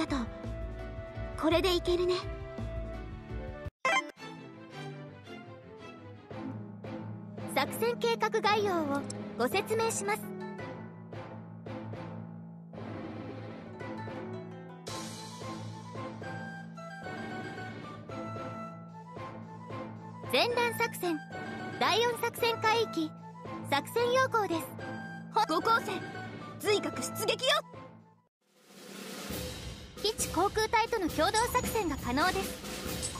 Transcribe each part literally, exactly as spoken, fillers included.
がとう。これでいけるね。作戦計画概要をご説明します。前段作戦だいよん作戦海域作戦要項です。 五光線髄核出撃よ。 基地航空隊との共同作戦が可能です。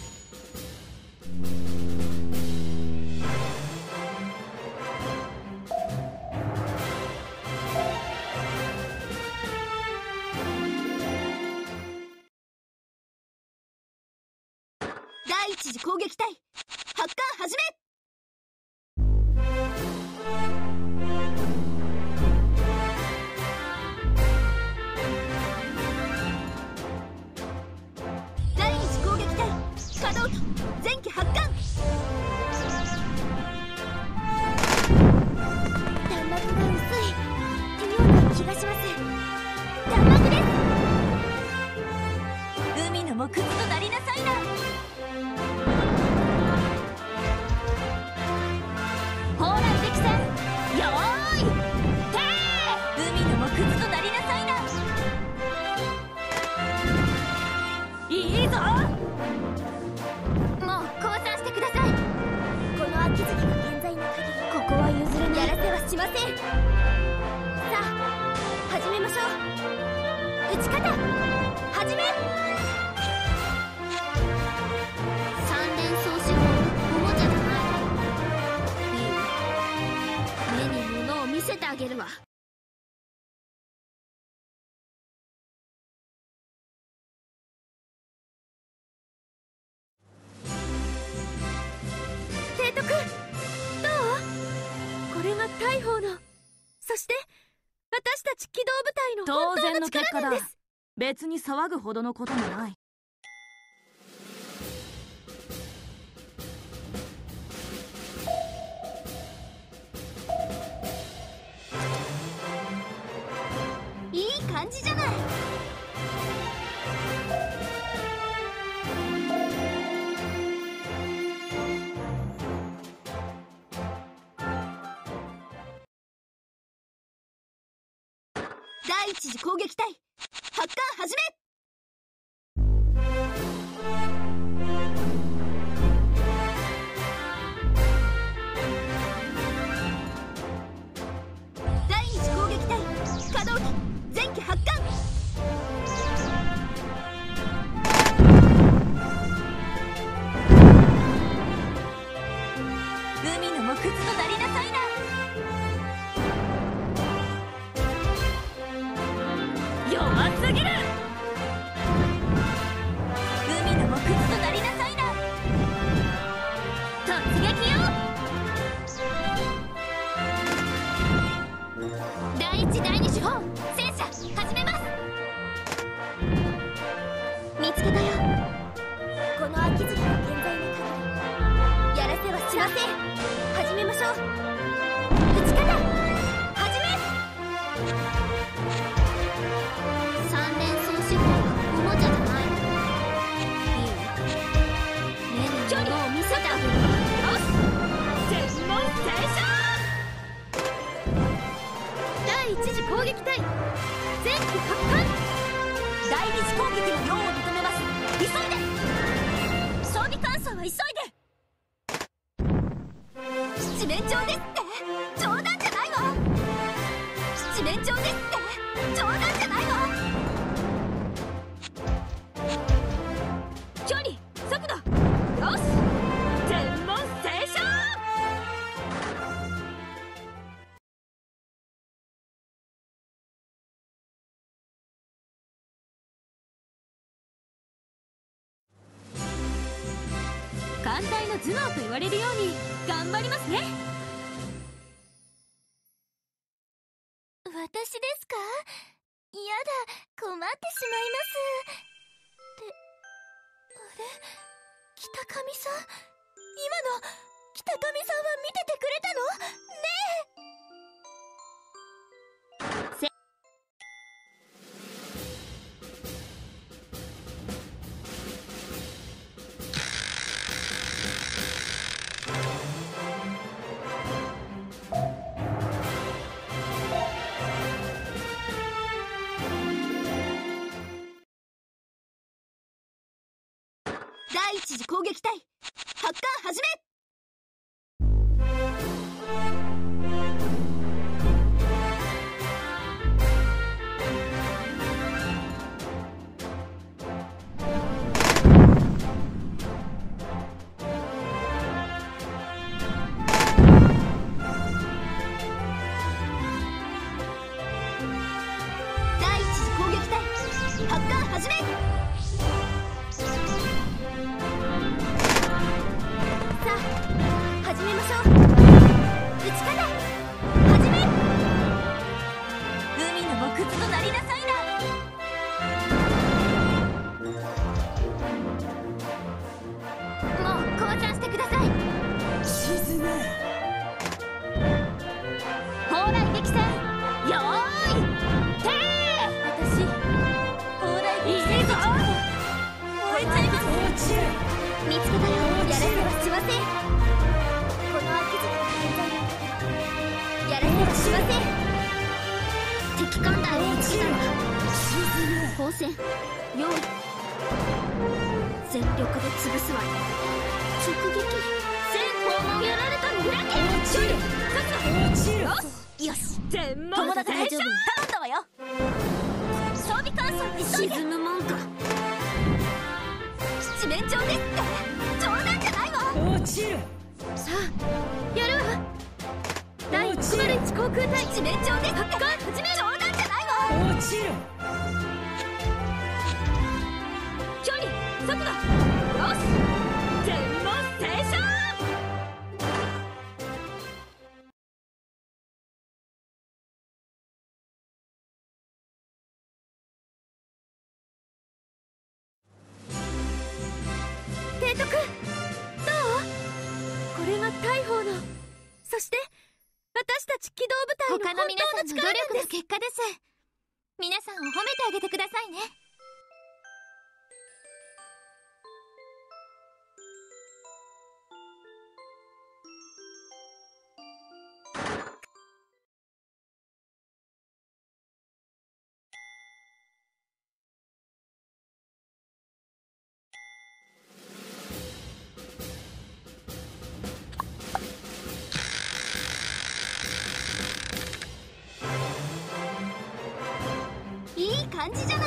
第一次攻撃隊発艦始め。第一攻撃隊稼働機前期発艦。 弾幕が薄いような気がします。弾幕です。 海の木図となりなさいな。砲弾敵戦よーいてー。海の木図となりなさいな。いいぞ。 もう降参してください。この秋月が健在な限りここは譲るにやらせはしません。さあ始めましょう。撃ち方始め。三連装手法はおもちゃじゃない。いい目に物を見せてあげるわ。提督どう？これが大砲の、そして私たち機動部隊の当本当の然の結果だ。 力なんです。 別に騒ぐほどのこともない。 いい感じじゃない。第一次攻撃隊発艦始め。第二次攻撃隊稼働機前期発艦。海の木図となりなさいな。 弱すぎる。 海の木図となりなさいな。突撃よ。 第一第二手法戦車始めます。見つけたよ。この秋月が健在な限りやらせはしません。始めましょう。撃ち方始め。三連装手法はおもちゃじゃない。いい目に物を見せてあげるわ。よし全問正第一次攻撃隊前期発艦。 第二次攻撃の用を認めます。急いで。装備換装は急いで。七面鳥ですって冗談じゃないわ。七面鳥ですって冗談じゃないわ。距離速度よし全問正勝。艦隊の頭脳と言われるように頑張りますね。 私ですか？やだ、困ってしまいます。ってあれ、北上さん、今の北上さんは見ててくれたの？ねえ。 第一次攻撃隊発艦始め。第一次攻撃隊発艦始め。始めましょう。打ち方始め。海の木図となりなさいな。もう降参してください。沈め。蓬莱激戦よーいてー。私蓬莱激戦と燃えちゃいます。見つけたらやらせはしません。やらせはしません。敵艦隊を見つけたら砲戦用意。全力で潰すわよ。直撃全砲もやられたの。裏手処理勝つわ。よしよし。全問友達大丈夫。頼んだわよ。装備乾燥急いで。沈むもんか。七面鳥ですって冗談じゃないわ。落ちる。さあやるわ。第いちまるいち航空隊七面鳥で発艦始め。冗談じゃないわ。落ちる。距離速度よし。全問正勝。提督どう？これが大砲の、そして私たち機動部隊の他の皆さんの努力の結結果です。皆さんを褒めてあげてくださいね。 いい感じじゃない。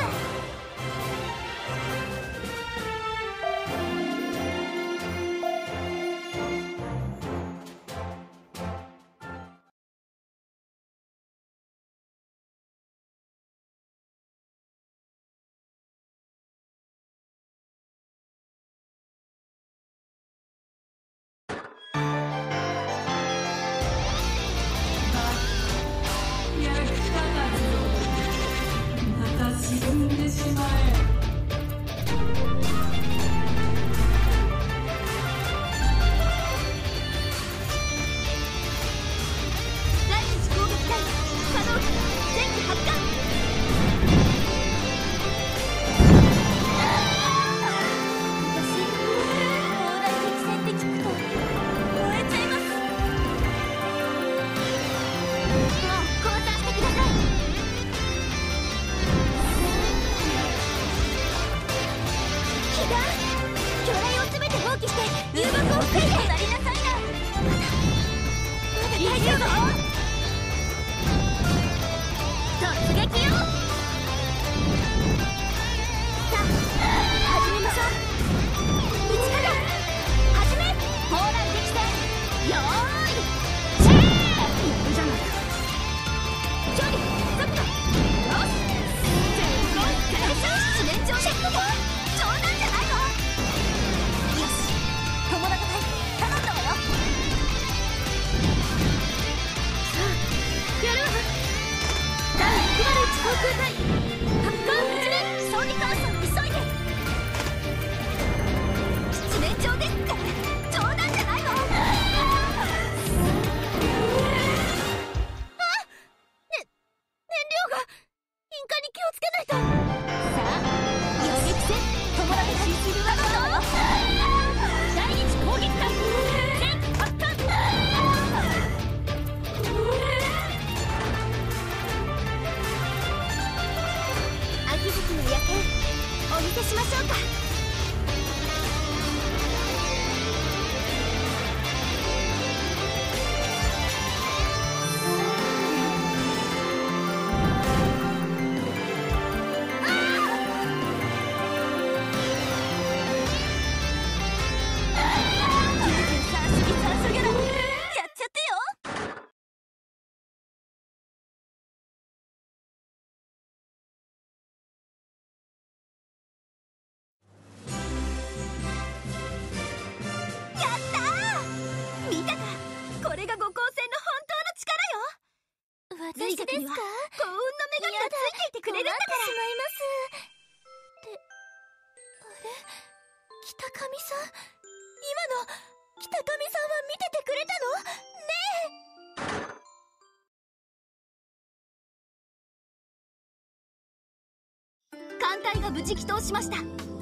私ですか？ 随には幸運の女神がついていてくれるんだから。 困ってしまいます。ってあれ、北上さん、今の北上さんは見ててくれたの？ねえ。艦隊が無事帰投しました。